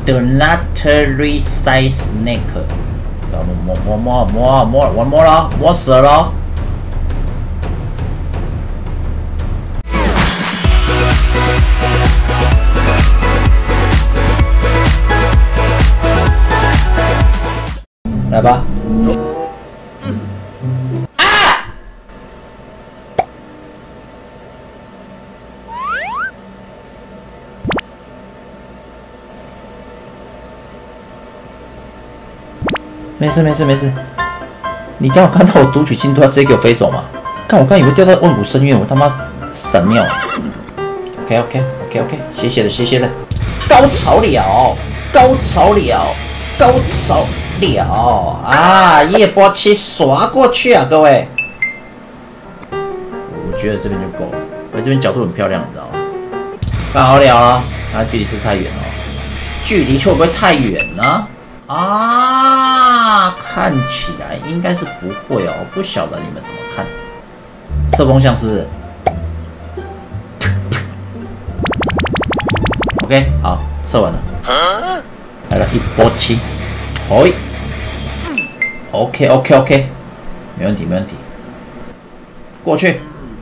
Do not resize snake。摸了，摸死了。来吧。啊！没事。你刚好看到我读取进度，要直接给我飞走吗？看我刚以为掉到万古深渊，我他妈闪尿。OK， 谢谢了。高潮了啊！夜波期刷过去啊，各位。我觉得这边就够了，我这边角度很漂亮，你知道吗？刚好了啊，距离是不是太远了？距离会不会太远呢？啊，看起来应该是不会哦，不晓得你们怎么看。侧风向是 OK， 好，测完了。来了一波7，哎 ，OK， 没问题，过去。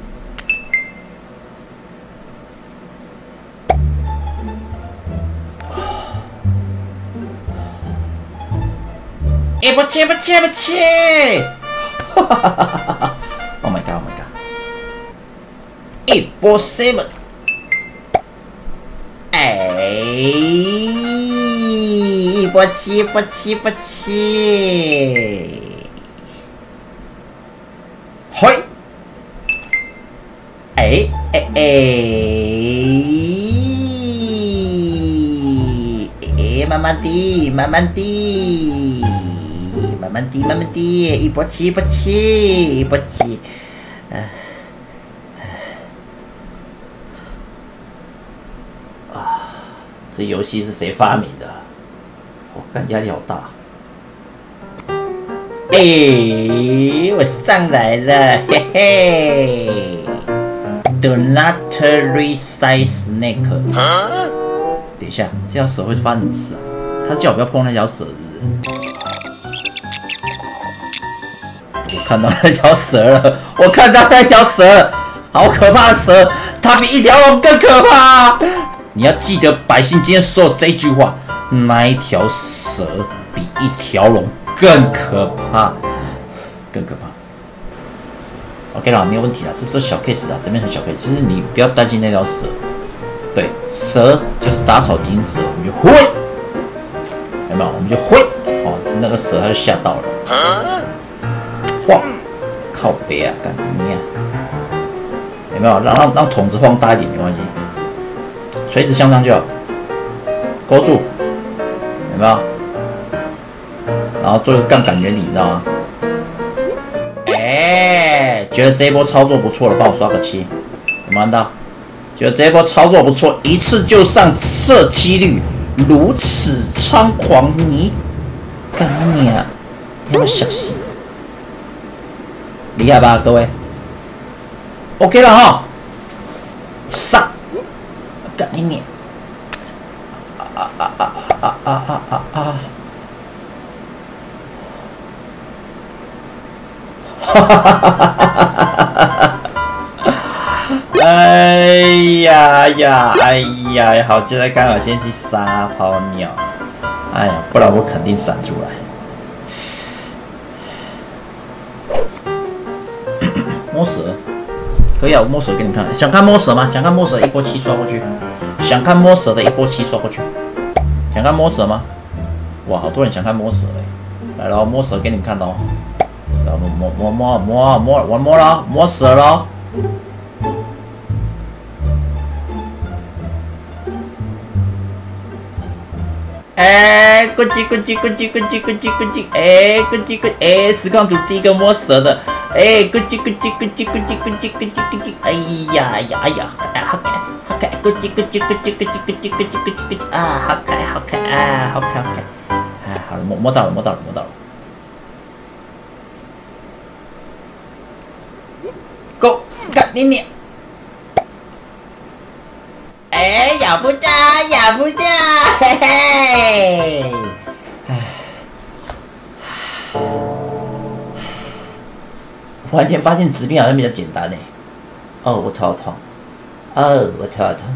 不切！Oh my god！ 一波 7， 一波7，嘿，慢慢滴，一波7，这游戏是谁发明的？我看压力好大。我上来了，嘿嘿。Do not resize snake。等一下，这条蛇会发生什么事啊？他叫我不要碰那条蛇，是不是？我看到那条蛇了，好可怕的蛇，它比一条龙更可怕。你要记得百姓今天说的这句话，那一条蛇比一条龙更可怕。OK 啦，没有问题啦，这小 case 啦，这边很小 case， 其实你不要担心那条蛇。对，蛇就是打草惊蛇，我们就挥，有没有？我们就挥，哦，那个蛇它就吓到了。晃，靠北啊，干你啊！有没有？让筒子晃大一点没关系，垂直向上就好，勾住，有没有？然后做一个杠杆原理，你知道吗？觉得这一波操作不错了，帮我刷个7，有没有看到？觉得这一波操作不错，一次就上射击率如此猖狂，你干你啊！有没有小心？厉害吧，各位 ？OK 了哈，上，干你！哎呀，好，现在刚好先去撒泡尿，哎呀，不然我肯定闪出来。摸蛇，可以啊，我摸蛇给你看。想看摸蛇吗？想看摸蛇一波7刷过去。想看摸蛇的一波7刷过去。想看摸蛇吗？哇，好多人想看摸蛇哎！来喽，摸蛇给你们看喽。摸了，摸蛇喽。咕叽，实况组第一个摸蛇的，咕叽，哎呀，好可爱，咕叽，啊，好可爱，好了，摸到了。Go， 干你！咬不到，嘿嘿。 突然间发现直边好像比较简单呢。哦，我头好痛。哦，我头好痛。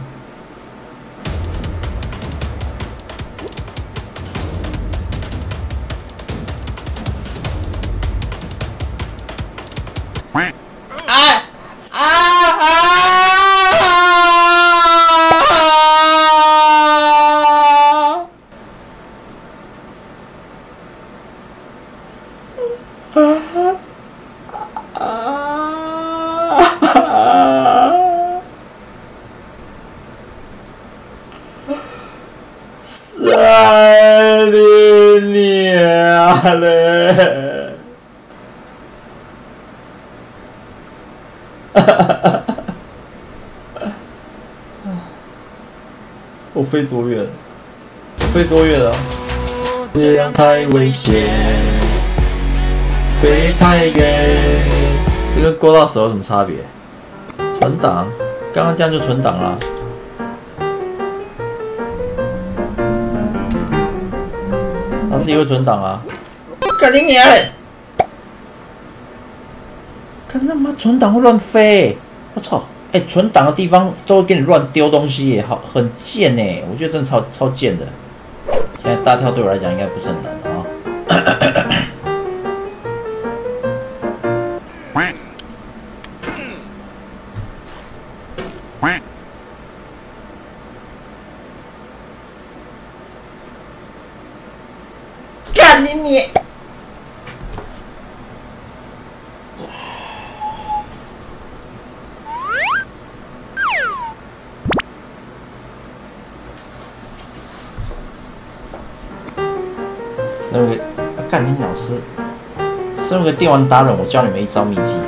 啊啊三年嘞！我飞多远？我飞多远了？这样太危险，飞太远。这跟勾到手有什么差别？存档，刚刚这样就存档了。他自己会存档啊！干你娘！看他妈存档会乱飞，我操！哎、存档的地方都会给你乱丢东西耶，好很贱哎！我觉得真的超贱的。现在大跳对我来讲应该不是很难啊。干你！身为干你老师，身为电玩达人，我教你们一招秘籍。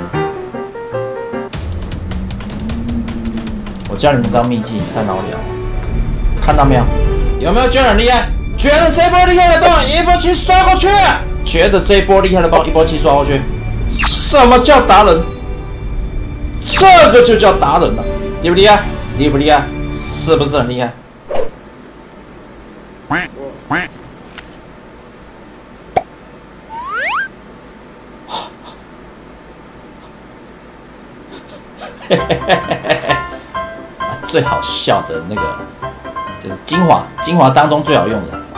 我教你们一招秘籍，看哪里啊？看到没有？有没有觉得很厉害？觉得这波厉害的，帮我一波气刷过去。觉得这波厉害的，帮我一波气刷过去。什么叫达人？这个就叫达人了，厉不厉害？厉不厉害？是不是很厉害？最好笑的那个就是精华当中最好用的。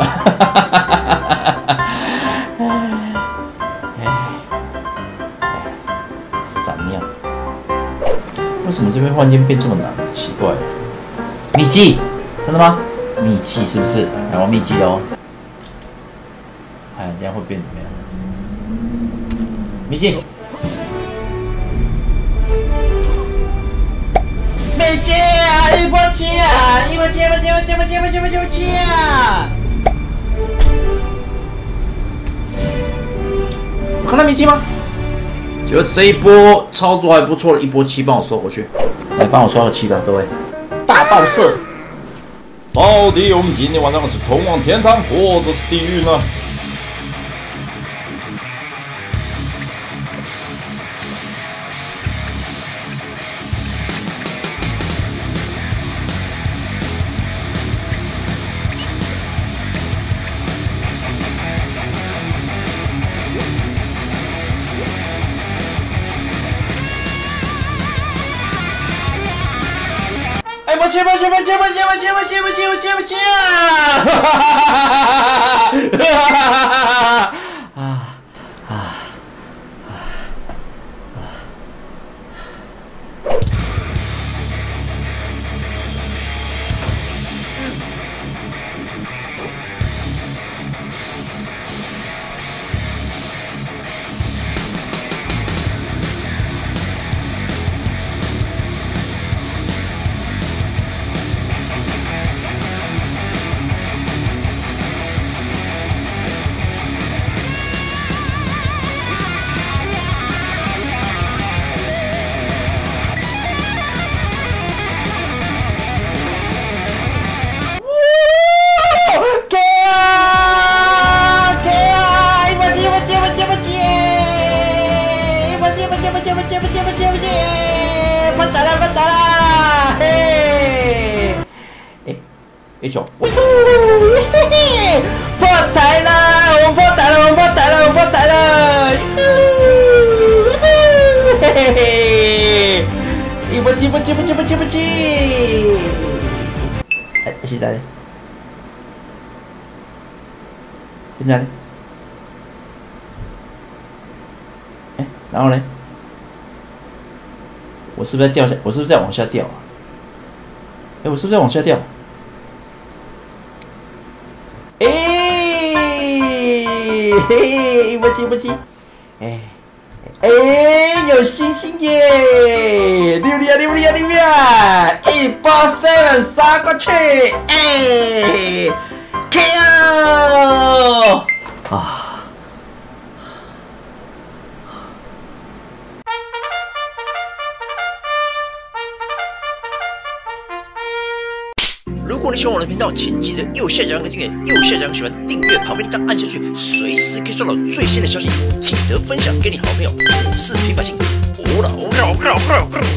闪亮！为什么这边忽然间变这么难？奇怪了。秘籍，真的吗？秘籍是不是？来玩秘籍哦。看这样会变怎么样？秘籍。没接啊！一波接啊！一波接啊！我看到没接吗？觉得这一波操作还不错的，一波7帮我刷过去，来帮我刷个7吧，各位。大爆射！到底我们今天晚上是通往天堂或者是地狱呢？接吧！发达啦！嘿，一球，破台了！我们破台了！ 哎，现在呢？现在呢？哎，然后呢？我是不是在掉下？我是不是在往下掉啊？哎，我是不是在往下掉？哎，嘿，不急，哎，有星星耶！溜187杀过去，哎 ，KO 啊！如果你喜欢我的频道，请记得右下角按个订阅，右下角喜欢订阅，旁边的按下去，随时可以收到最新的消息。记得分享给你好朋友。我是平百姓，我老